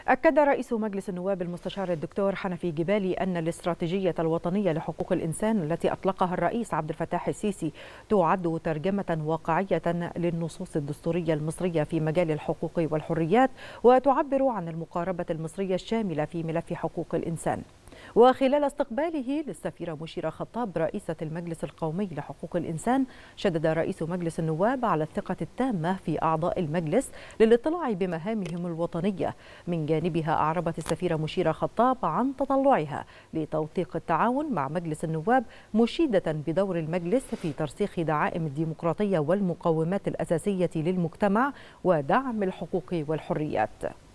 أكد رئيس مجلس النواب المستشار الدكتور حنفي جبالي أن الاستراتيجية الوطنية لحقوق الإنسان التي أطلقها الرئيس عبد الفتاح السيسي تعد ترجمة واقعية للنصوص الدستورية المصرية في مجال الحقوق والحريات، وتعبر عن المقاربة المصرية الشاملة في ملف حقوق الإنسان. وخلال استقباله للسفيرة مشيرة خطاب رئيسة المجلس القومي لحقوق الإنسان، شدد رئيس مجلس النواب على الثقة التامة في أعضاء المجلس للاطلاع بمهامهم الوطنية. من جانبها أعربت السفيرة مشيرة خطاب عن تطلعها لتوثيق التعاون مع مجلس النواب، مشيدة بدور المجلس في ترسيخ دعائم الديمقراطية والمقومات الأساسية للمجتمع ودعم الحقوق والحريات.